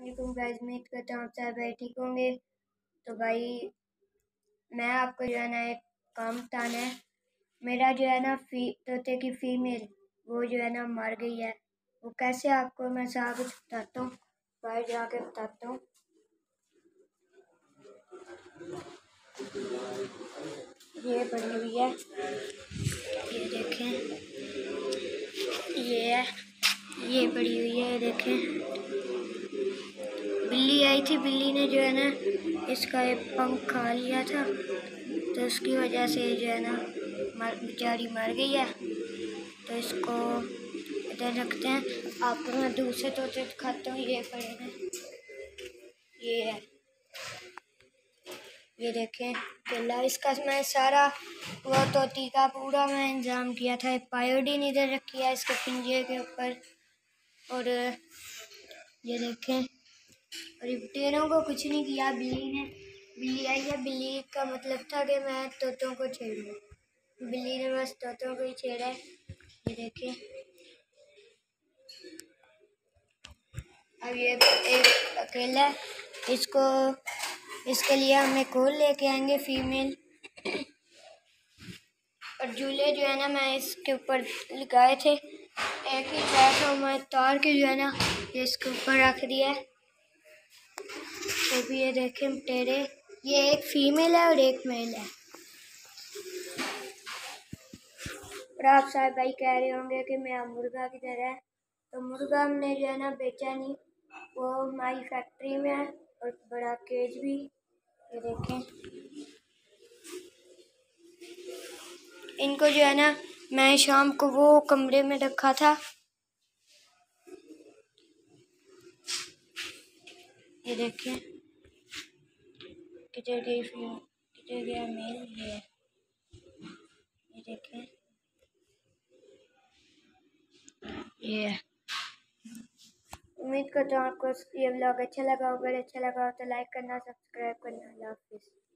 वालेकुम गाइस, उम्मीद करता हूँ सब भाई ठीक होंगे। तो भाई मैं आपको जो है ना एक काम बताना है। मेरा जो है ना तोते की फीमेल वो जो है ना मर गई है। वो कैसे आपको मैं सारा कुछ बताता हूँ, बाहर जाके बताता हूँ। ये बनी हुई है, ये देखें, ये है, ये बड़ी हुई है, ये देखें। बिल्ली आई थी, बिल्ली ने जो है ना इसका एक पंख खा लिया था, तो उसकी वजह से जो है ना बेचारी मर गई है। तो इसको इधर रखते हैं। आपको मैं दूसरे तोते दिखाता हूँ। ये पड़े हैं, ये है, ये देखें केला। इसका मैं सारा वो तोती का पूरा मैं इंतजाम किया था। एक पायोडीन इधर रखी है इसके पिंजे के ऊपर, और ये देखें, और टेरों को कुछ नहीं किया। बिल्ली आई है, बिल्ली का मतलब था कि मैं तोतों को छेड़ूँ। बिल्ली ने बस तोतों को ही छेड़ा है, ये देखें। अब ये एक अकेला है, इसके लिए हम एक और लेके आएंगे फीमेल। और झूले जो है ना मैं इसके ऊपर लगाए थे, एक ही बैठा मैं तार के जो है ना ये इसके ऊपर रख दिया है। तो भी ये देखें टेरे, ये एक फीमेल है और एक मेल है। और आप साहब भाई कह रहे होंगे कि मेरा मुर्गा किधर है। तो मुर्गा हमने जो है ना बेचा नहीं, वो हमारी फैक्ट्री में है, और बड़ा केज भी, ये देखें। इनको जो है ना मैं शाम को वो कमरे में रखा था, ये देखें। किधर गई फीमेल, किधर गया मेल, ये देखें, ये है। उम्मीद करता हूँ आपको ये व्लॉग अच्छा लगा होगा। अगर अच्छा लगा हो तो लाइक करना, सब्सक्राइब करना। अल्लाह हाफिज़।